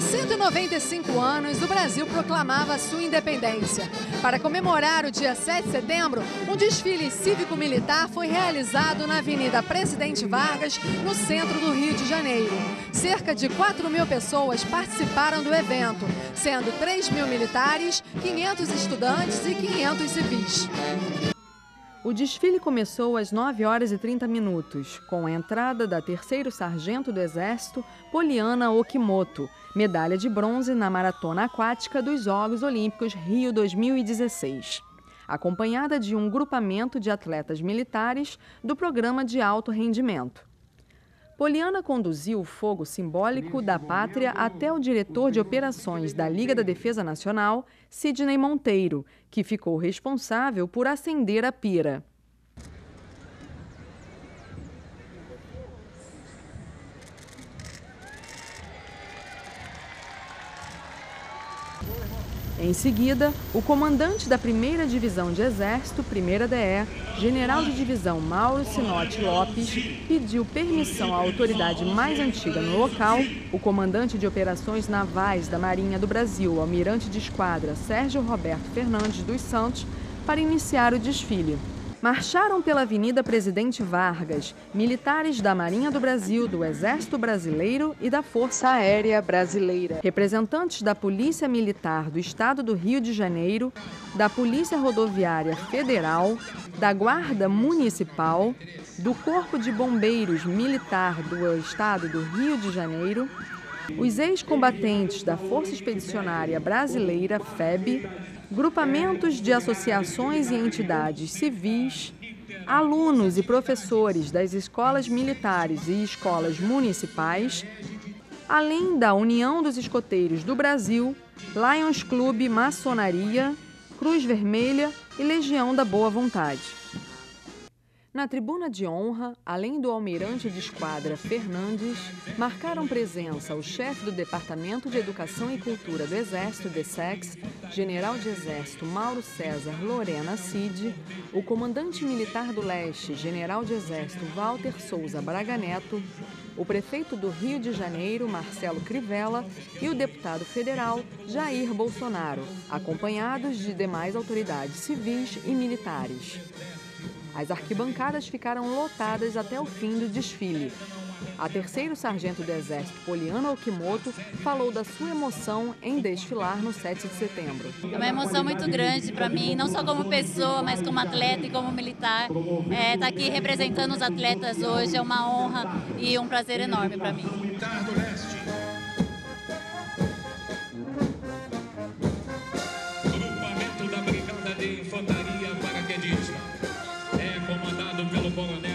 Há 195 anos, o Brasil proclamava sua independência. Para comemorar o dia 7 de setembro, um desfile cívico-militar foi realizado na Avenida Presidente Vargas, no centro do Rio de Janeiro. Cerca de 4.000 pessoas participaram do evento, sendo 3.000 militares, 500 estudantes e 500 civis. O desfile começou às 9h30, com a entrada da 3º Sargento do Exército, Poliana Okimoto, medalha de bronze na maratona aquática dos Jogos Olímpicos Rio 2016, acompanhada de um grupamento de atletas militares do programa de alto rendimento. Poliana conduziu o fogo simbólico da pátria até o diretor de operações da Liga da Defesa Nacional, Sidney Monteiro, que ficou responsável por acender a pira. Em seguida, o comandante da 1ª Divisão de Exército, 1ª DE, general de divisão Mauro Sinotti Lopes, pediu permissão à autoridade mais antiga no local, o comandante de operações navais da Marinha do Brasil, almirante de esquadra Sérgio Roberto Fernandes dos Santos, para iniciar o desfile. Marcharam pela Avenida Presidente Vargas militares da Marinha do Brasil, do Exército Brasileiro e da Força Aérea Brasileira, representantes da Polícia Militar do Estado do Rio de Janeiro, da Polícia Rodoviária Federal, da Guarda Municipal, do Corpo de Bombeiros Militar do Estado do Rio de Janeiro, os ex-combatentes da Força Expedicionária Brasileira, FEB, grupamentos de associações e entidades civis, alunos e professores das escolas militares e escolas municipais, além da União dos Escoteiros do Brasil, Lions Clube Maçonaria, Cruz Vermelha e Legião da Boa Vontade. Na tribuna de honra, além do almirante de esquadra Fernandes, marcaram presença o chefe do Departamento de Educação e Cultura do Exército, DESEX, general de Exército Mauro César Lorena Cid, o comandante militar do Leste, general de Exército Walter Souza Braga Neto, o prefeito do Rio de Janeiro, Marcelo Crivella, e o deputado federal Jair Bolsonaro, acompanhados de demais autoridades civis e militares. As arquibancadas ficaram lotadas até o fim do desfile. A 3º Sargento do Exército, Poliana Okimoto, falou da sua emoção em desfilar no 7 de setembro. É uma emoção muito grande para mim, não só como pessoa, mas como atleta e como militar. Estar aqui representando os atletas hoje é uma honra e um prazer enorme para mim. Grupamento da Brigada de Infantaria Paraquedista é comandado pelo coronel